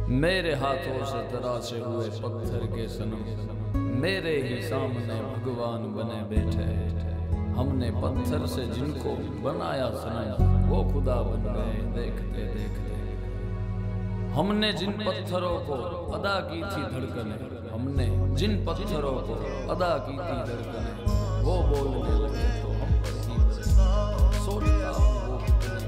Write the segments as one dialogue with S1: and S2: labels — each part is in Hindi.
S1: मेरे हाथों से तराशे हुए पत्थर के सनम मेरे ही सामने भगवान बने बैठे। हमने पत्थर से जिनको बनाया सनम वो खुदा बन गए देखते देखते। हमने जिन पत्थरों को अदा की थी धड़कनें, हमने जिन पत्थरों को अदा की थी धड़कनें, वो बोलने लगे तो हम पर ही बरसे। सोचता हूँ वो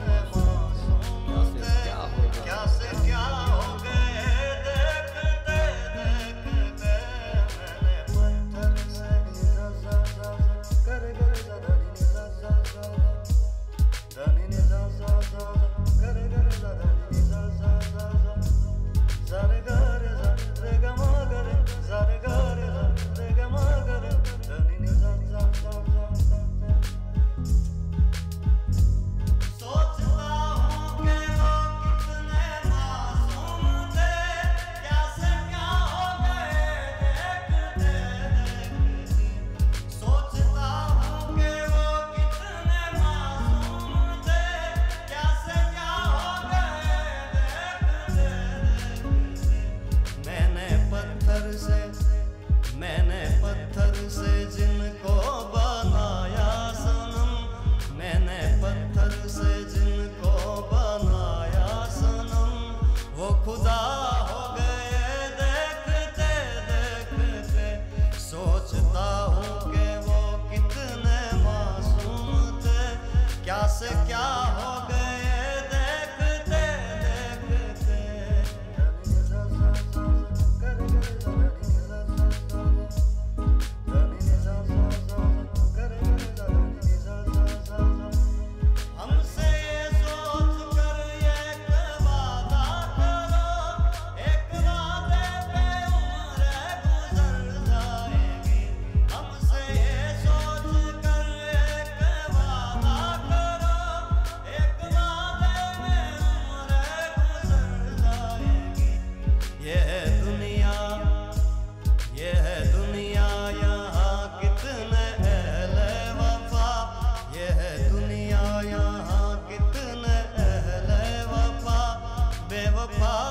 S1: कितने क्या से क्या हो गए देखते देखते। मैंने पत्थर से नीजा सा सा कर कर धनी नीजा सा सा धनी नीजा सा सा कर कर धनी नीजा सा सा ज़रे गर ज़रे गमा गर ज़रे गर ज़रे गमा गर धनी नीजा सा सा। मैंने पत्थर से जिनको बनाया सनम, मैंने पत्थर से जिनको बनाया सनम, वो खुदा हो गए देखते देखते। सोचता हूँ कि वो कितने मासूम थे, क्या से क्या हो गए देखते देखते। बेवफा